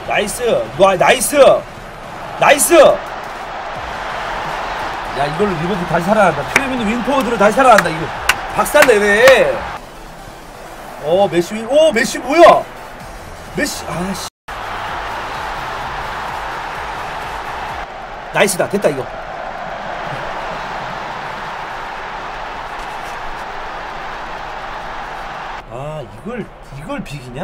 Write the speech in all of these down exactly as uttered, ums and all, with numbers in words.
나이스. 와, 나이스. 나이스. 야, 이걸로 리버풀 다시 살아난다. 필름있는 윙포워드로 다시 살아난다. 이거 박살내네. 어, 메시 윙. 오, 메시 뭐야? 메시. 아씨. 나이스다. 됐다 이거. 아, 이걸 이걸 비기냐?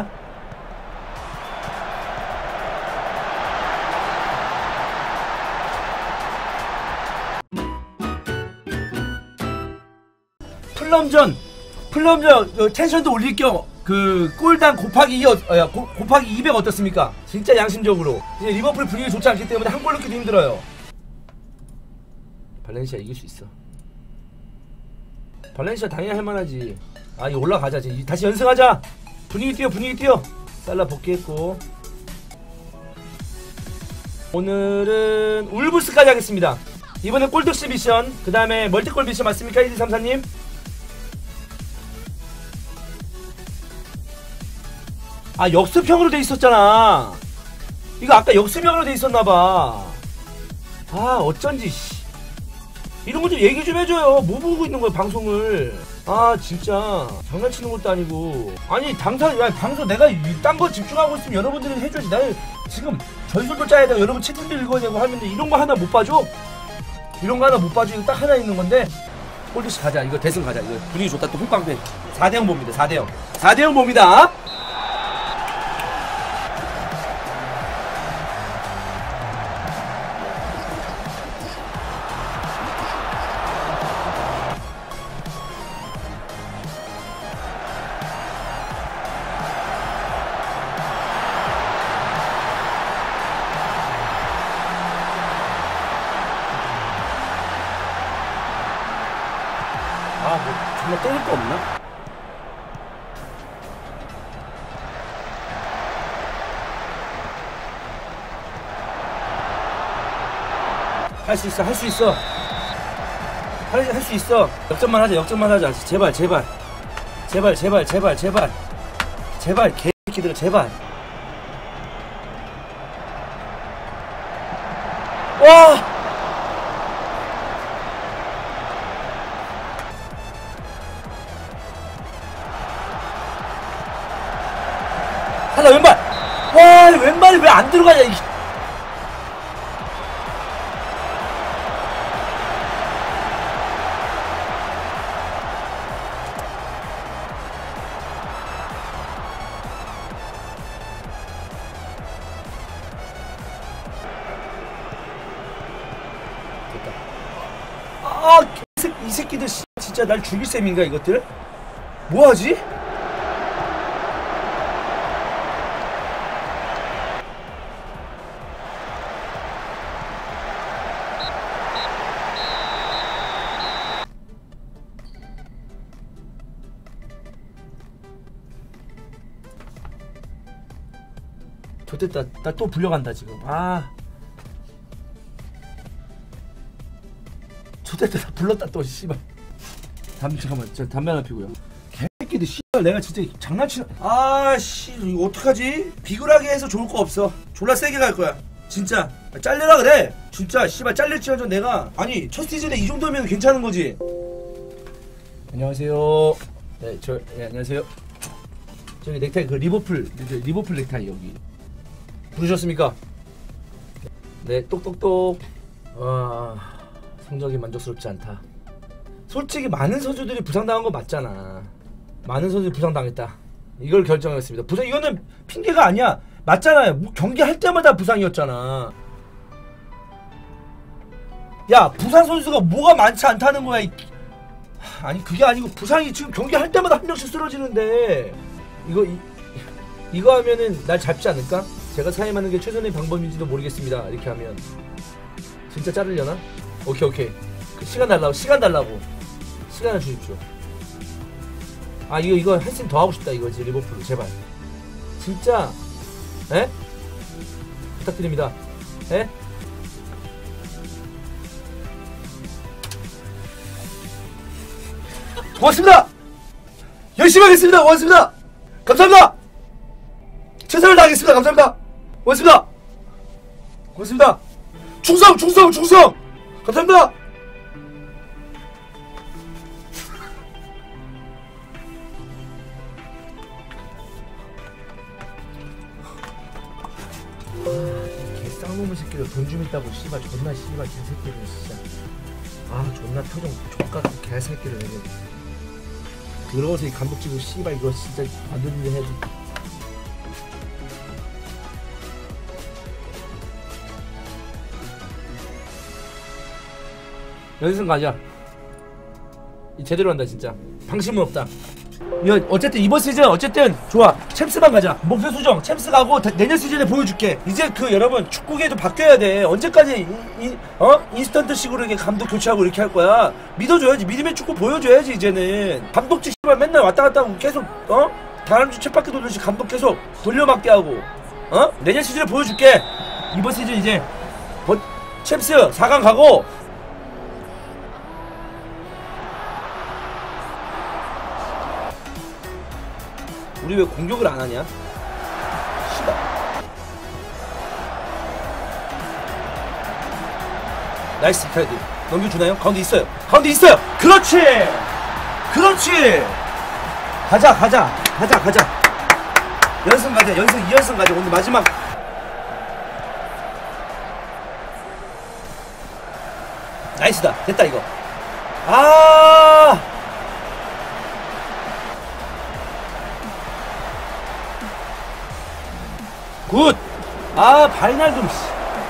플럼전, 플럼전 어, 텐션도 올릴 겸 그 골당 곱하기 이 어, 어, 고, 곱하기 이백 어떻습니까? 진짜 양심적으로 이제 리버풀 분위기 좋지 않기 때문에 한 골 넣기도 힘들어요. 발렌시아 이길 수 있어. 발렌시아 당연히 할만하지. 아, 이거 올라가자. 이제 다시 연승하자. 분위기 띄워, 분위기 띄워. 살라 복귀했고, 오늘은 울브스까지 하겠습니다. 이번엔 골득시 미션, 그 다음에 멀티골 미션 맞습니까? 일이삼사님 아, 역습형으로 돼 있었잖아. 이거 아까 역습형으로 돼 있었나봐. 아, 어쩐지 씨. 이런 거 좀 얘기 좀 해줘요. 뭐 보고 있는 거야 방송을. 아, 진짜 장난치는 것도 아니고. 아니, 당사, 야, 방송 내가 딴 거 집중하고 있으면 여러분들이 해줘야지. 나는 지금 전술도 짜야 되고 여러분 채팅도 읽어야 되고 하는데 이런 거 하나 못 봐줘? 이런 거 하나 못 봐줘. 이거 딱 하나 있는 건데. 홀드씨 가자. 이거 대승 가자. 이거 분위기 좋다. 또 홍깡패. 사 대 영 봅니다. 사 대 영. 사 대 영 봅니다. 아, 뭐 정말 때릴 거 없나? 할 수 있어, 할 수 있어. 할, 할 수 있어. 역전만 하자, 역전만 하자. 제발, 제발. 제발, 제발, 제발, 제발. 제발, 개새끼들, 제발. 와! 하나 왼발. 와, 왼발이 왜 안 들어가냐 이게. 됐다. 아, 이 새끼들 진짜 날 죽일 셈인가 이것들? 뭐하지? 좋됐다. 나 또 불려간다 지금. 아, 좋됐다. 나 불렀다 또 씨발. 담배 잠깐만. 저 담배 하나 피고요. 개새끼들 씨발. 내가 진짜 장난치나. 아씨, 이거 어떡하지? 비굴하게 해서 좋을 거 없어. 졸라 세게 갈 거야 진짜. 잘려라 그래 진짜. 씨발 잘릴지언정 내가. 아니, 첫 시즌에 이 정도면 괜찮은 거지. 안녕하세요. 네, 저, 네, 안녕하세요. 저기 넥타이 그 리버풀 리버풀 넥타이 여기 부르셨습니까? 네, 똑똑똑. 와, 성적이 만족스럽지 않다. 솔직히 많은 선수들이 부상당한 거 맞잖아. 많은 선수들이 부상당했다. 이걸 결정했습니다. 부상, 이거는 핑계가 아니야. 맞잖아요. 뭐 경기할 때마다 부상이었잖아. 야, 부상 선수가 뭐가 많지 않다는 거야. 이... 아니, 그게 아니고 부상이 지금 경기할 때마다 한 명씩 쓰러지는데 이거 이, 이거 하면은 날 잡지 않을까? 제가 사임하는 게 최선의 방법인지도 모르겠습니다. 이렇게 하면 진짜 자르려나? 오케이 오케이. 그 시간 달라고, 시간 달라고. 시간을 주십시오. 아, 이거 이거 한 씬 더 하고 싶다 이거지. 리버풀 제발 진짜. 에? 부탁드립니다. 에? 고맙습니다. 열심히 하겠습니다. 고맙습니다. 감사합니다. 최선을 다하겠습니다. 감사합니다. 고맙습니다. 고맙습니다. 충성 충성 충성. 감사합니다. 쌍놈의 새끼들 돈 좀 있다고 씨발 존나 씨발 개새끼들 진짜. 아 존나 표정 족같은 개새끼들. 더러워서 이 감독 찍고 씨발 이거 진짜 안 되는 일 해야지. 연승 가자. 제대로 한다 진짜. 방심은 없다. 이거 어쨌든 이번 시즌 어쨌든 좋아. 챔스만 가자. 목표 수정 챔스 가고 다, 내년 시즌에 보여줄게. 이제 그 여러분 축구계도 바뀌어야 돼. 언제까지 이, 이, 어? 인스턴트식으로 이렇게 감독 교체하고 이렇게 할 거야. 믿어줘야지. 믿음의 축구 보여줘야지. 이제는 감독직 씨발 맨날 왔다 갔다 하고 계속 어? 다른 주 쳇바퀴 돌듯이 감독 계속 돌려막기 하고 어? 내년 시즌에 보여줄게. 이번 시즌 이제 버, 챔스 사 강 가고 우리 왜 공격을 안 하냐? 씨발. 나이스 카드. 넘겨주나요? 가운데 있어요. 가운데 있어요. 그렇지. 그렇지. 가자, 가자, 가자, 가자. 연승 가자. 연승 이 연승 가자. 오늘 마지막. 나이스다. 됐다 이거. 아. 굿! 아, 바이날돔, 씨.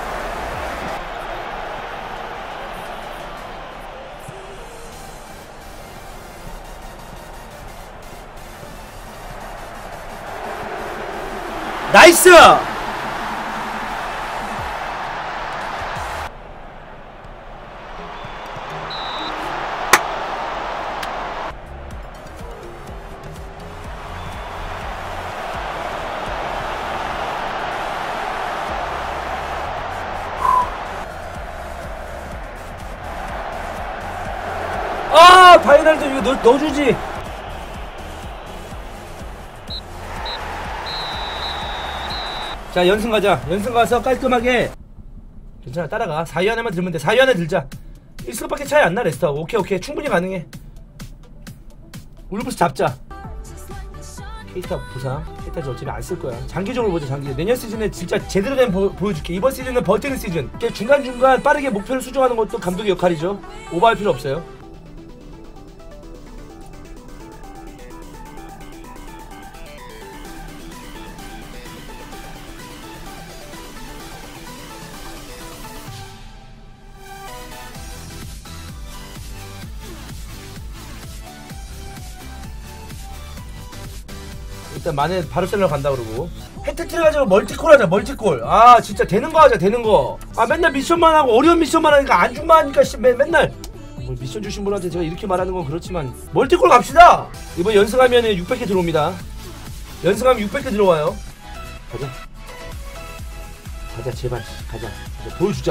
나이스! 아 바이날도 이거 넣, 넣어주지. 자 연승 가자. 연승 가서 깔끔하게. 괜찮아 따라가. 사 위 안에만 들면 돼. 사 위 안에 들자. 일 승밖에 차이 안 나 레스터하고. 오케이 오케이 충분히 가능해. 울브스 잡자. 케이타 부상. 케이타 저 어차피 안 쓸 거야. 장기적으로 보자. 장기. 내년 시즌에 진짜 제대로 된 보, 보여줄게. 이번 시즌은 버티는 시즌. 중간중간 빠르게 목표를 수정하는 것도 감독의 역할이죠. 오버할 필요 없어요. 일단 만에 바르셀로나 간다 그러고 해트트릭 하자고 멀티콜 하자. 멀티콜. 아 진짜 되는 거 하자. 되는 거. 아 맨날 미션만 하고 어려운 미션만 하니까 안중만 하니까 씨, 매, 맨날 뭐 미션 주신 분한테 제가 이렇게 말하는 건 그렇지만 멀티콜 갑시다. 이번 연승하면 육백 개 들어옵니다. 연승하면 육백 개 들어와요. 가자 가자 제발 가자. 가자. 보여주자.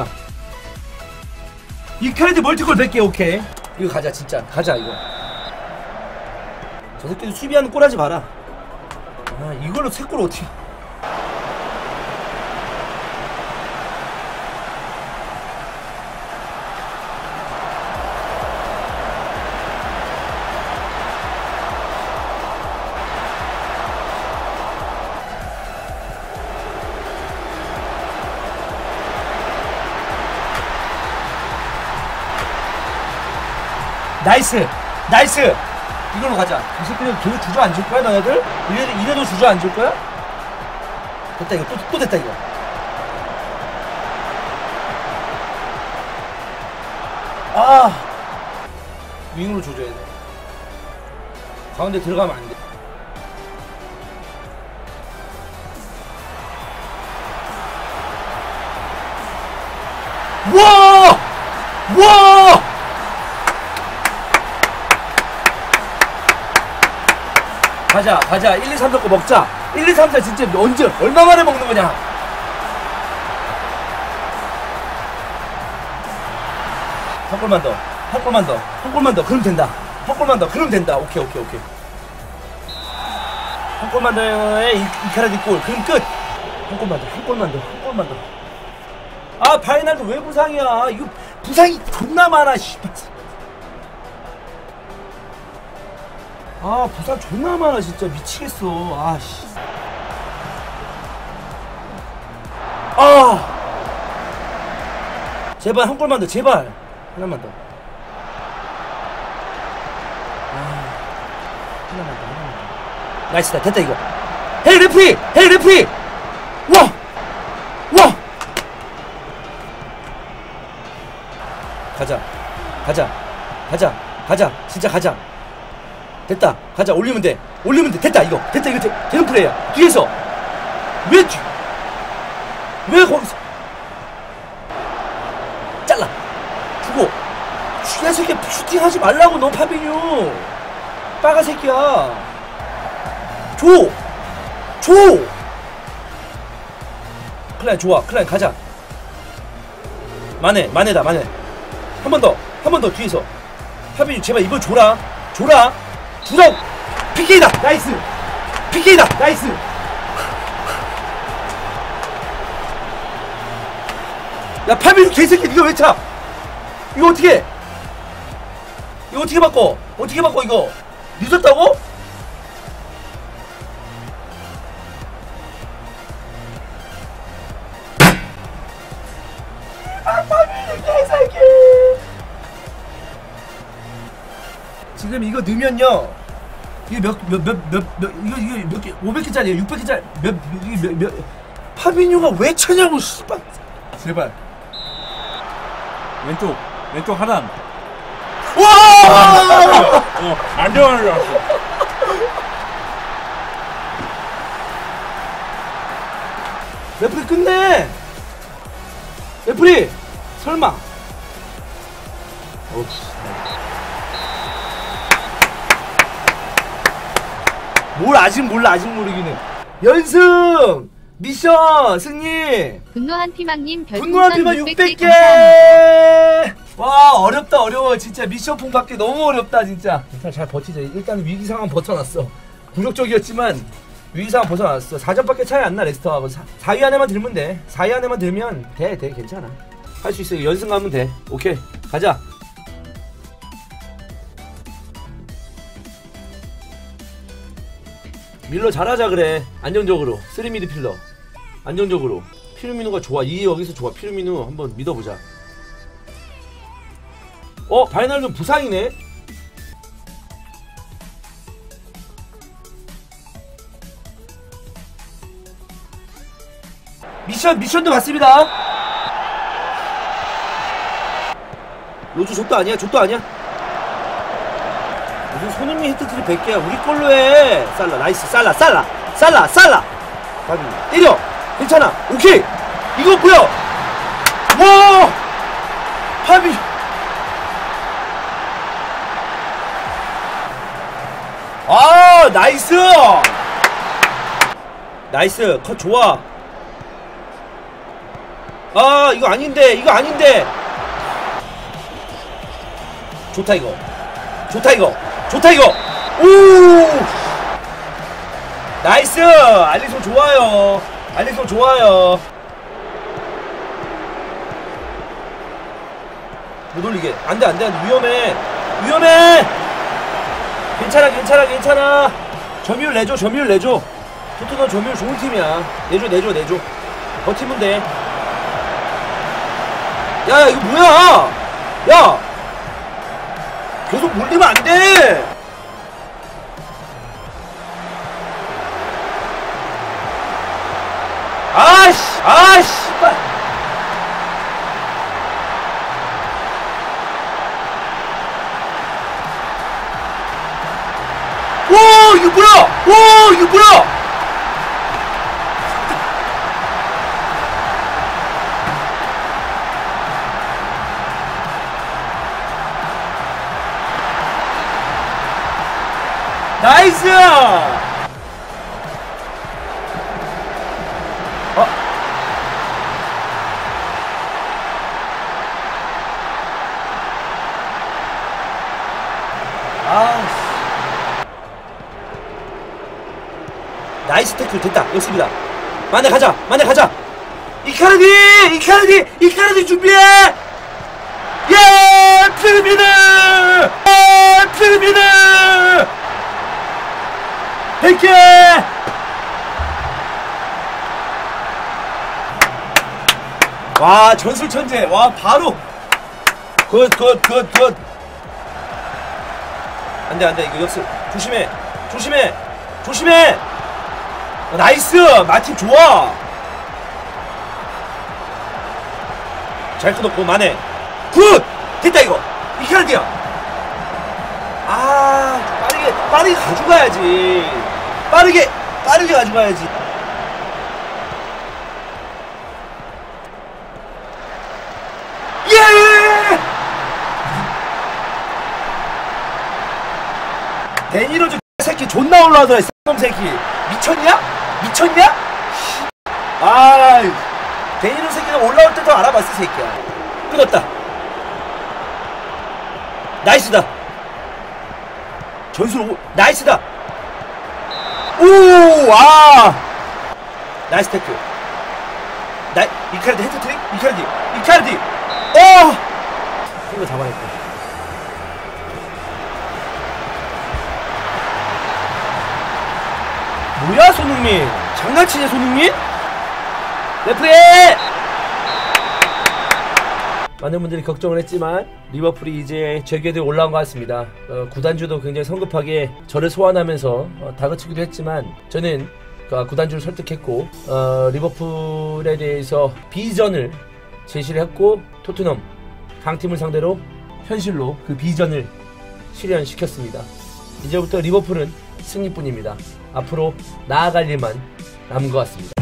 이카레드 멀티콜 백 개. 오케이 이거 가자 진짜. 가자 이거. 저 새끼들 수비하는 꼴 하지 마라. 아 이걸로 세 골 어떻게. 나이스 나이스. 이걸로 가자. 이 새끼들 계속 주저앉을 거야 너네들? 이래, 이래도 주저앉을 거야? 됐다 이거. 또, 또 됐다 이거. 아 윙으로 조져야 돼. 가운데 들어가면 안 돼. 우와! 우와! 가자 가자. 일, 이, 삼 섞고 먹자. 일, 이, 삼, 사 진짜 언제 얼마 만에 먹는 거냐. 한 골만 더. 한 골만 더. 한 골만 더. 그럼 된다. 한 골만 더. 그럼 된다. 오케이 오케이 오케이. 한 골만 더에 이카라디 골. 그럼 끝. 한 골만 더, 한 골만 더, 한 골만 더. 아, 바이날도 왜 부상이야? 이거 부상이 존나 많아, 씨발. 아, 부상 존나 많아, 진짜. 미치겠어. 아, 씨. 아! 제발, 한 골만 더, 제발. 하나만 더. 아, 하나만 더, 하나만 더. 나이스다, 됐다, 이거. 헤이, 레프리! 헤이, 레프리! 와! 와! 가자, 가자, 가자, 가자, 진짜 가자. 됐다, 가자. 올리면 돼, 올리면 돼. 됐다, 이거. 됐다, 이거 되, 되는 플레이야. 뒤에서 왜 뒤, 왜 거기서 잘라 주고. 야, 새끼 슈팅하지 말라고. 너 파비뉴 빠가 새끼야. 줘, 줘. 클라인 좋아, 클라인 가자. 마네, 마네다, 마네. 한 번 더, 한 번 더 뒤에서. 파비뉴 제발 이번 줘라, 줘라. 주성! 피케이다! 나이스! 피케이다! 나이스! 야, 파비뉴 개새끼 니가 왜 차? 이거 어떻게? 이거 어떻게 바꿔? 어떻게 바꿔 이거? 늦었다고? 아, 파비뉴 개새끼! 지금 이거 넣으면요, 이게 몇, 몇, 몇, 몇, 몇, 이거, 이거 몇 개, 오백 개짜리에요? 육백 개짜리, 몇, 이게 몇, 몇, 파비뉴가 왜 쳐냐고, 씨발. 제발. 왼쪽, 왼쪽 하단. 와! 어, 안 들어가는 줄 알았어. 레프리 끝내! 레프리! 설마. 어씨. 뭘 아직 몰라, 아직 모르기는. 연승! 미션! 승리! 분노한 피망님 분노한 피망 별풍선 육백 개! 와, 어렵다, 어려워. 진짜 미션풍 받기 너무 어렵다, 진짜. 일단 잘 버티자. 일단 위기 상황 버텨놨어. 굴욕적이었지만 위기 상황 벗어났어. 사 점밖에 차이 안 나, 레스터하고. 사 위 안에만 들면 돼. 사 위 안에만 들면 돼, 돼, 괜찮아. 할 수 있어. 연승 가면 돼. 오케이, 가자. 밀러 잘하자 그래. 안정적으로. 쓰리 미드필더 안정적으로. 피르미누가 좋아. 이 여기서 좋아. 피르미누 한번 믿어보자. 어? 바이날도 부상이네? 미션 미션도 맞습니다. 로즈 족도 아니야? 족도 아니야? 무슨 손흥민 히트트리 백 개야. 우리 걸로 해. 살라 나이스. 살라 살라 살라 살라 파비 때려. 괜찮아. 오케이. 이거 뭐야. 와 파비. 아 나이스. 나이스 컷 좋아. 아 이거 아닌데, 이거 아닌데. 좋다 이거. 좋다 이거. 좋다 이거. 오 나이스. 알리송 좋아요. 알리송 좋아요. 못 올리게. 안돼 안돼 안돼. 위험해 위험해. 괜찮아 괜찮아 괜찮아. 점유율 내줘. 점유율 내줘. 토트넘 점유율 좋은 팀이야. 내줘 내줘 내줘. 버티면 돼. 야야 이거 뭐야. 야 계속 몰리면 안돼. 아씨 아씨 오 이거 뭐야. 오 이거 뭐야. 나이스. 어? 아씨 나이스 태클. 됐다. 역습이다. 만에 가자. 만에 가자. 이카르디! 이카르디! 이카르디 준비해! 예! 피르미드! 예! 피르미드! 백 개! 와, 전술 천재. 와, 바로. 굿, 굿, 굿, 굿. 안 돼, 안 돼. 이거 역습. 조심해. 조심해. 조심해. 어, 나이스. 마틴 좋아. 잘 끊었고, 마네. 굿! 됐다, 이거. 이카르디야. 아, 빠르게, 빠르게 가져가야지. 빠르게, 빠르게 가져가야지. 예! 데니로즈 새끼 존나 올라오더라. 놈 새끼 미쳤냐? 미쳤냐? 아, 데니로즈 새끼가 올라올 때도 알아봤어 새끼야. 끊었다. 나이스다. 전술 오, 나이스다. 오, 아, 나이스 태클. 나이, 이카르디 헤트트릭? 이카르디, 이카르디. 어! 이거 잡아냈고. 뭐야, 손흥민? 장난치냐, 손흥민? 레프리! 많은 분들이 걱정을 했지만 리버풀이 이제 재계도에 올라온 것 같습니다. 어, 구단주도 굉장히 성급하게 저를 소환하면서 어, 다그치기도 했지만 저는 어, 구단주를 설득했고 어, 리버풀에 대해서 비전을 제시를 했고 토트넘 강팀을 상대로 현실로 그 비전을 실현시켰습니다. 이제부터 리버풀은 승리뿐입니다. 앞으로 나아갈 일만 남은 것 같습니다.